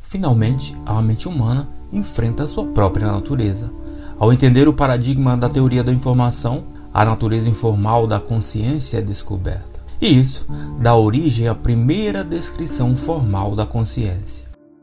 Finalmente, a mente humana enfrenta a sua própria natureza. Ao entender o paradigma da teoria da informação, a natureza informal da consciência é descoberta. E isso dá origem à primeira descrição formal da consciência.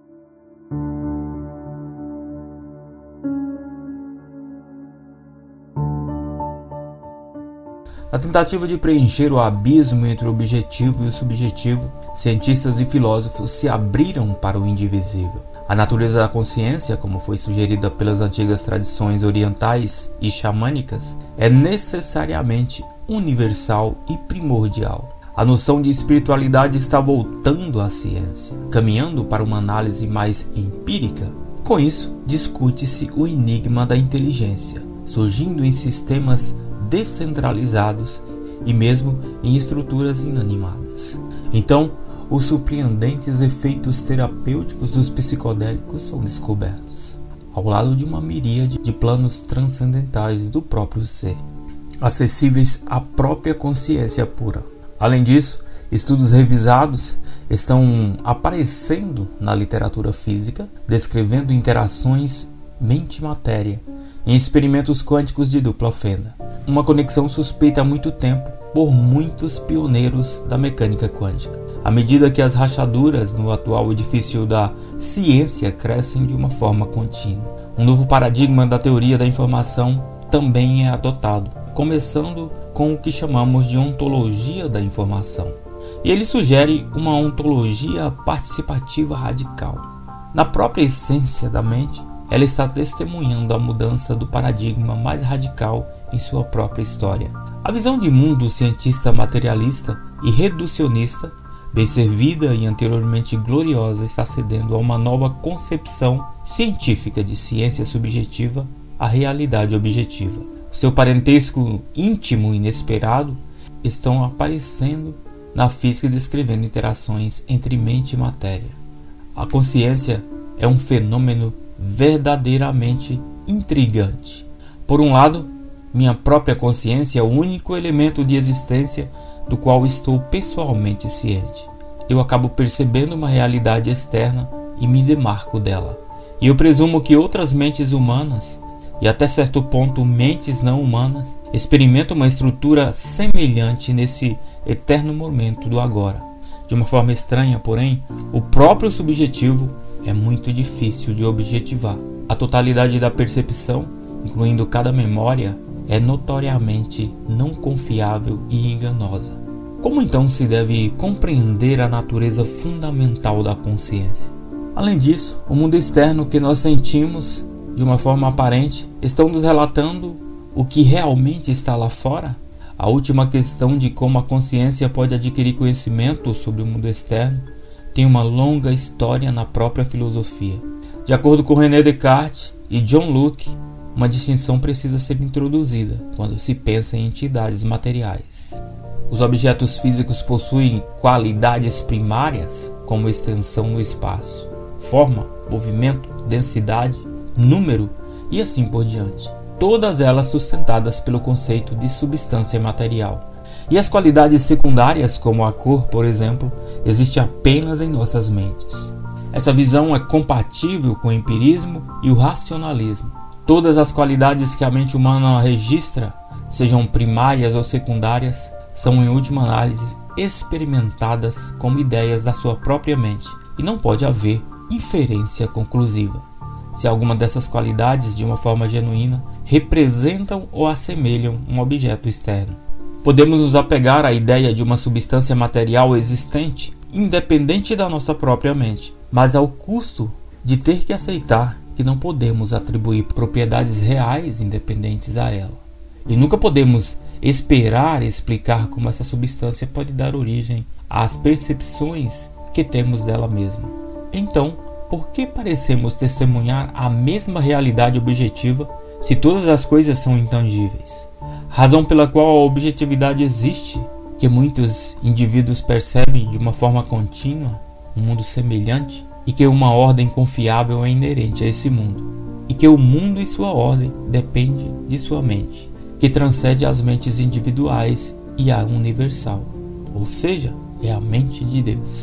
Na tentativa de preencher o abismo entre o objetivo e o subjetivo, cientistas e filósofos se abriram para o indivisível. A natureza da consciência, como foi sugerida pelas antigas tradições orientais e xamânicas, é necessariamente universal e primordial. A noção de espiritualidade está voltando à ciência, caminhando para uma análise mais empírica. Com isso, discute-se o enigma da inteligência, surgindo em sistemas descentralizados e mesmo em estruturas inanimadas. Então, os surpreendentes efeitos terapêuticos dos psicodélicos são descobertos, ao lado de uma miríade de planos transcendentais do próprio ser, acessíveis à própria consciência pura. Além disso, estudos revisados estão aparecendo na literatura física, descrevendo interações mente-matéria em experimentos quânticos de dupla fenda, uma conexão suspeita há muito tempo por muitos pioneiros da mecânica quântica. À medida que as rachaduras no atual edifício da ciência crescem de uma forma contínua, um novo paradigma da teoria da informação também é adotado, começando com o que chamamos de ontologia da informação. E ele sugere uma ontologia participativa radical. Na própria essência da mente, ela está testemunhando a mudança do paradigma mais radical em sua própria história. A visão de mundo cientista materialista e reducionista, bem servida e anteriormente gloriosa, está cedendo a uma nova concepção científica de ciência subjetiva à realidade objetiva. Seu parentesco íntimo e inesperado estão aparecendo na física, descrevendo interações entre mente e matéria. A consciência é um fenômeno verdadeiramente intrigante. Por um lado, minha própria consciência é o único elemento de existência do qual estou pessoalmente ciente. Eu acabo percebendo uma realidade externa e me demarco dela. E eu presumo que outras mentes humanas, e até certo ponto mentes não humanas, experimentam uma estrutura semelhante nesse eterno momento do agora. De uma forma estranha, porém, o próprio subjetivo é muito difícil de objetivar. A totalidade da percepção, incluindo cada memória, é notoriamente não confiável e enganosa. Como então se deve compreender a natureza fundamental da consciência? Além disso, o mundo externo que nós sentimos de uma forma aparente estão nos relatando o que realmente está lá fora? A última questão de como a consciência pode adquirir conhecimento sobre o mundo externo tem uma longa história na própria filosofia. De acordo com René Descartes e John Locke, uma distinção precisa ser introduzida quando se pensa em entidades materiais. Os objetos físicos possuem qualidades primárias, como extensão no espaço, forma, movimento, densidade, número e assim por diante. Todas elas sustentadas pelo conceito de substância material. E as qualidades secundárias, como a cor, por exemplo, existem apenas em nossas mentes. Essa visão é compatível com o empirismo e o racionalismo. Todas as qualidades que a mente humana registra, sejam primárias ou secundárias, são em última análise experimentadas como ideias da sua própria mente, e não pode haver inferência conclusiva se alguma dessas qualidades, de uma forma genuína, representam ou assemelham um objeto externo. Podemos nos apegar à ideia de uma substância material existente, independente da nossa própria mente, mas ao custo de ter que aceitar que não podemos atribuir propriedades reais independentes a ela. E nunca podemos esperar explicar como essa substância pode dar origem às percepções que temos dela mesma. Então, por que parecemos testemunhar a mesma realidade objetiva se todas as coisas são intangíveis? Razão pela qual a objetividade existe, que muitos indivíduos percebem de uma forma contínua um mundo semelhante e que uma ordem confiável é inerente a esse mundo, e que o mundo e sua ordem depende de sua mente, que transcende as mentes individuais e a universal, ou seja, é a mente de Deus.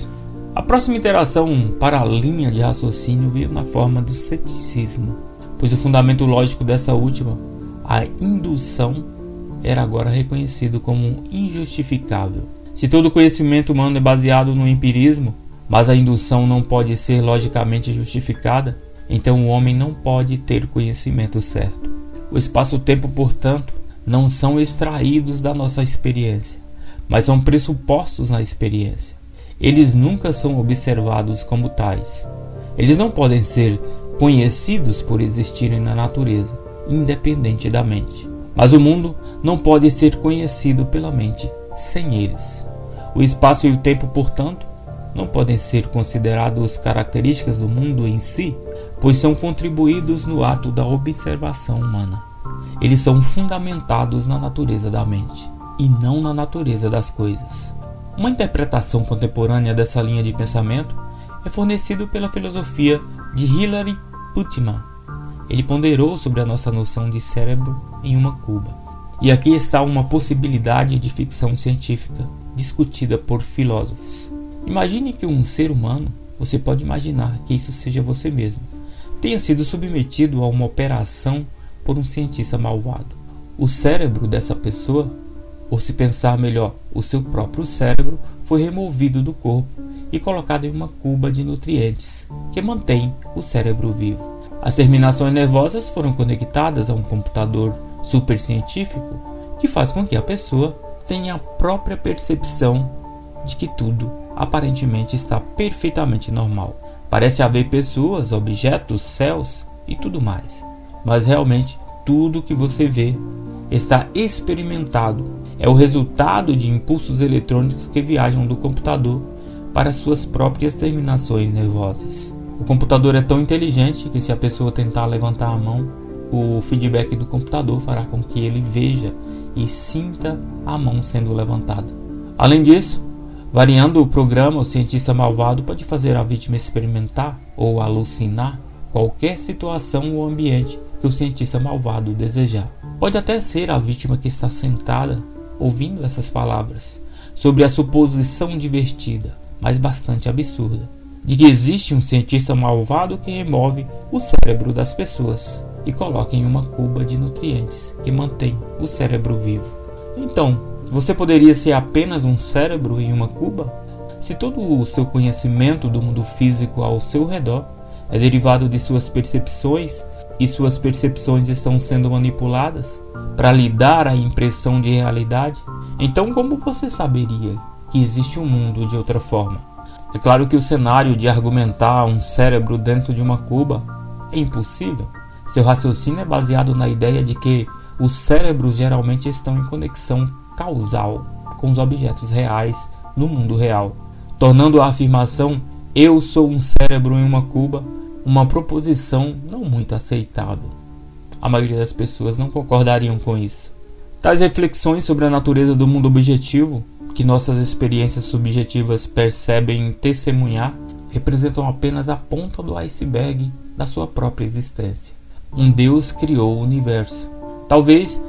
A próxima interação para a linha de raciocínio veio na forma do ceticismo, pois o fundamento lógico dessa última, a indução, era agora reconhecido como injustificável. Se todo conhecimento humano é baseado no empirismo, mas a indução não pode ser logicamente justificada, então o homem não pode ter conhecimento certo. O espaço-tempo, portanto, não são extraídos da nossa experiência, mas são pressupostos na experiência. Eles nunca são observados como tais. Eles não podem ser conhecidos por existirem na natureza, independente da mente. Mas o mundo não pode ser conhecido pela mente sem eles. O espaço e o tempo, portanto, não podem ser considerados características do mundo em si, pois são contribuídos no ato da observação humana. Eles são fundamentados na natureza da mente e não na natureza das coisas. Uma interpretação contemporânea dessa linha de pensamento é fornecida pela filosofia de Hilary Putnam. Ele ponderou sobre a nossa noção de cérebro em uma cuba. E aqui está uma possibilidade de ficção científica discutida por filósofos. Imagine que um ser humano, você pode imaginar que isso seja você mesmo, tenha sido submetido a uma operação por um cientista malvado. O cérebro dessa pessoa, ou se pensar melhor, o seu próprio cérebro, foi removido do corpo e colocado em uma cuba de nutrientes que mantém o cérebro vivo. As terminações nervosas foram conectadas a um computador supercientífico que faz com que a pessoa tenha a própria percepção de que tudo aparentemente está perfeitamente normal. Parece haver pessoas, objetos, céus e tudo mais. Mas realmente tudo que você vê está experimentado. É o resultado de impulsos eletrônicos que viajam do computador para suas próprias terminações nervosas. O computador é tão inteligente que, se a pessoa tentar levantar a mão, o feedback do computador fará com que ele veja e sinta a mão sendo levantada. Além disso, variando o programa, o cientista malvado pode fazer a vítima experimentar ou alucinar qualquer situação ou ambiente que o cientista malvado desejar. Pode até ser a vítima que está sentada ouvindo essas palavras, sobre a suposição divertida, mas bastante absurda, de que existe um cientista malvado que remove o cérebro das pessoas e coloca em uma cuba de nutrientes que mantém o cérebro vivo. Então, você poderia ser apenas um cérebro em uma cuba? Se todo o seu conhecimento do mundo físico ao seu redor é derivado de suas percepções, e suas percepções estão sendo manipuladas para lhe dar a impressão de realidade, então como você saberia que existe um mundo de outra forma? É claro que o cenário de argumentar um cérebro dentro de uma cuba é impossível. Seu raciocínio é baseado na ideia de que os cérebros geralmente estão em conexão causal com os objetos reais no mundo real, tornando a afirmação "eu sou um cérebro em uma cuba" uma proposição não muito aceitável. A maioria das pessoas não concordariam com isso. Tais reflexões sobre a natureza do mundo objetivo, que nossas experiências subjetivas percebem testemunhar, representam apenas a ponta do iceberg da sua própria existência. Um Deus criou o universo, talvez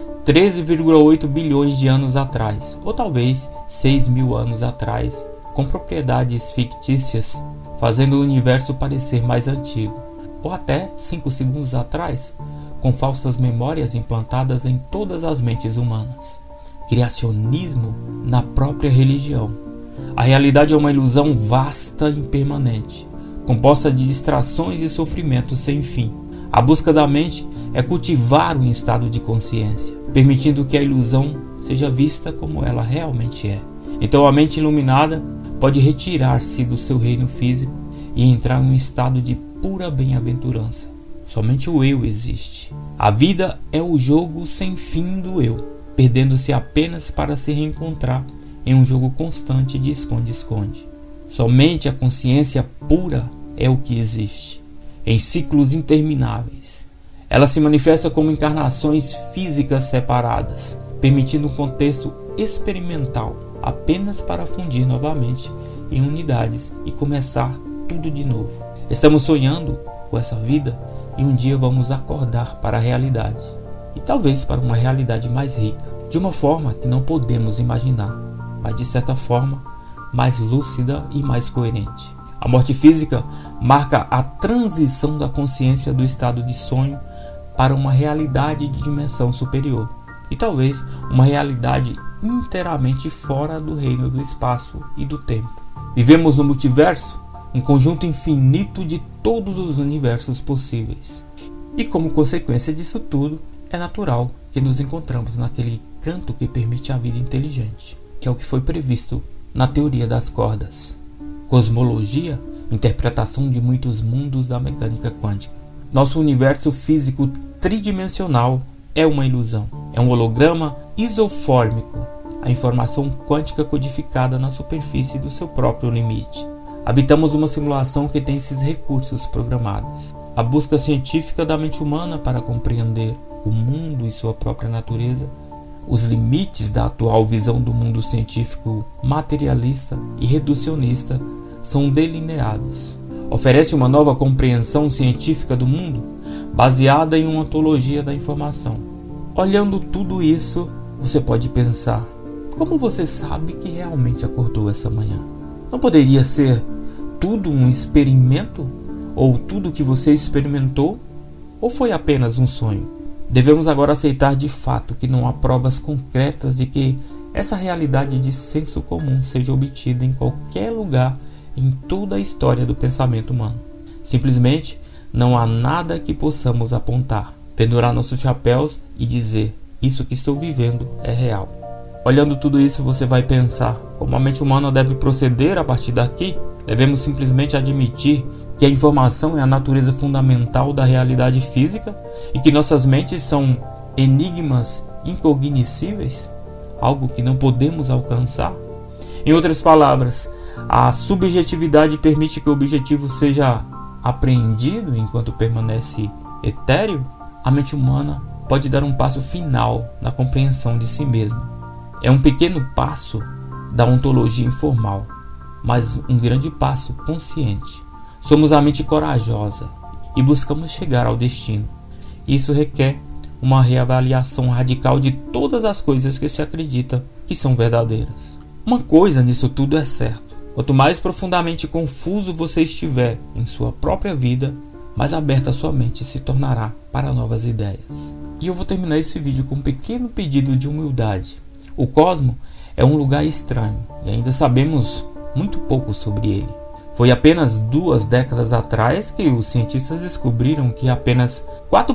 13,8 bilhões de anos atrás, ou talvez 6.000 anos atrás, com propriedades fictícias, fazendo o universo parecer mais antigo, ou até 5 segundos atrás, com falsas memórias implantadas em todas as mentes humanas. Criacionismo na própria religião. A realidade é uma ilusão vasta e impermanente, composta de distrações e sofrimentos sem fim. A busca da mente é cultivar um estado de consciência, permitindo que a ilusão seja vista como ela realmente é. Então a mente iluminada pode retirar-se do seu reino físico e entrar em um estado de pura bem-aventurança. Somente o eu existe. A vida é o jogo sem fim do eu, perdendo-se apenas para se reencontrar em um jogo constante de esconde-esconde. Somente a consciência pura é o que existe, em ciclos intermináveis. Ela se manifesta como encarnações físicas separadas, permitindo um contexto experimental apenas para fundir novamente em unidades e começar tudo de novo. Estamos sonhando com essa vida e um dia vamos acordar para a realidade, e talvez para uma realidade mais rica, de uma forma que não podemos imaginar, mas de certa forma mais lúcida e mais coerente. A morte física marca a transição da consciência do estado de sonho para uma realidade de dimensão superior, e talvez uma realidade inteiramente fora do reino do espaço e do tempo. Vivemos no multiverso, um conjunto infinito de todos os universos possíveis. E como consequência disso tudo, é natural que nos encontramos naquele canto que permite a vida inteligente, que é o que foi previsto na teoria das cordas. Cosmologia, interpretação de muitos mundos da mecânica quântica. Nosso universo físico tridimensional é uma ilusão, é um holograma isofórmico, a informação quântica codificada na superfície do seu próprio limite. Habitamos uma simulação que tem esses recursos programados. A busca científica da mente humana para compreender o mundo e sua própria natureza, os limites da atual visão do mundo científico materialista e reducionista são delineados. Oferece uma nova compreensão científica do mundo, baseada em uma ontologia da informação. Olhando tudo isso, você pode pensar: como você sabe que realmente acordou essa manhã? Não poderia ser tudo um experimento? Ou tudo que você experimentou? Ou foi apenas um sonho? Devemos agora aceitar de fato que não há provas concretas de que essa realidade de senso comum seja obtida em qualquer lugar em toda a história do pensamento humano. Simplesmente não há nada que possamos apontar, pendurar nossos chapéus e dizer: isso que estou vivendo é real. Olhando tudo isso, você vai pensar: como a mente humana deve proceder a partir daqui? Devemos simplesmente admitir que a informação é a natureza fundamental da realidade física e que nossas mentes são enigmas incognoscíveis, algo que não podemos alcançar? Em outras palavras, a subjetividade permite que o objetivo seja apreendido enquanto permanece etéreo? A mente humana pode dar um passo final na compreensão de si mesma. É um pequeno passo da ontologia informal, mas um grande passo consciente. Somos a mente corajosa e buscamos chegar ao destino. Isso requer uma reavaliação radical de todas as coisas que se acredita que são verdadeiras. Uma coisa nisso tudo é certa: quanto mais profundamente confuso você estiver em sua própria vida, mais aberta a sua mente se tornará para novas ideias. E eu vou terminar esse vídeo com um pequeno pedido de humildade. O cosmos é um lugar estranho e ainda sabemos muito pouco sobre ele. Foi apenas 2 décadas atrás que os cientistas descobriram que apenas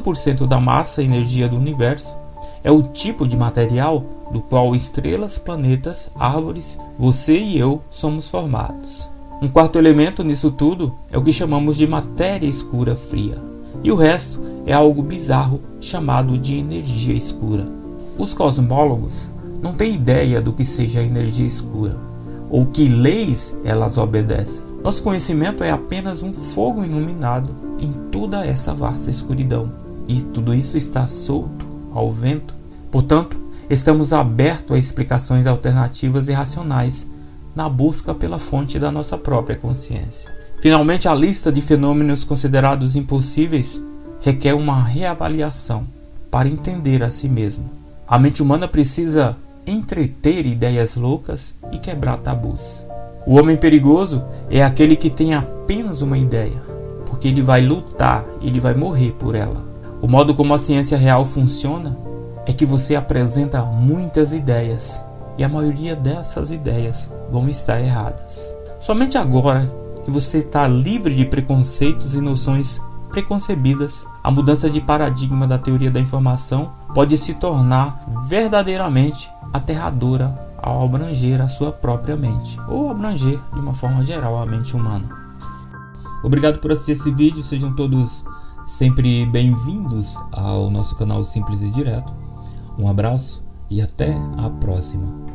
4% da massa e energia do universo é o tipo de material do qual estrelas, planetas, árvores, você e eu somos formados. Um quarto elemento nisso tudo é o que chamamos de matéria escura fria. E o resto é algo bizarro chamado de energia escura. Os cosmólogos não têm ideia do que seja energia escura ou que leis elas obedecem. Nosso conhecimento é apenas um fogo iluminado em toda essa vasta escuridão. E tudo isso está solto ao vento. Portanto, estamos abertos a explicações alternativas e racionais na busca pela fonte da nossa própria consciência. Finalmente, a lista de fenômenos considerados impossíveis requer uma reavaliação para entender a si mesmo. A mente humana precisa entreter ideias loucas e quebrar tabus. O homem perigoso é aquele que tem apenas uma ideia, porque ele vai lutar, ele vai morrer por ela. O modo como a ciência real funciona é que você apresenta muitas ideias e a maioria dessas ideias vão estar erradas. Somente agora que você está livre de preconceitos e noções preconcebidas, a mudança de paradigma da teoria da informação pode se tornar verdadeiramente aterradora ao abranger a sua própria mente, ou abranger de uma forma geral a mente humana. Obrigado por assistir esse vídeo, sejam todos sempre bem-vindos ao nosso canal Simples e Direto. Um abraço e até a próxima.